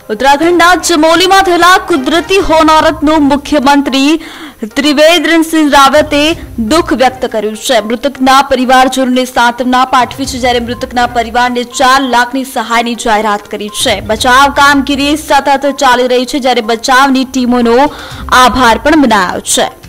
ઉત્તરાખંડના ચમોલીમાં થયેલા કુદરતી હોનારતનું મુખ્યમંત્રી ત્રિવેન્દ્રસિંહ રાવતે દુઃખ વ્યક્ત કર્યું છે। મૃતકના પરિવારજનોને સાંત્વના પાઠવી છે, જ્યારે મૃતકના પરિવારને 4 લાખની સહાયની જાહેરાત કરી છે। બચાવ કામગીરી સતત ચાલી રહી છે, જ્યારે બચાવની ટીમોનો આભાર પણ મનાયો છે।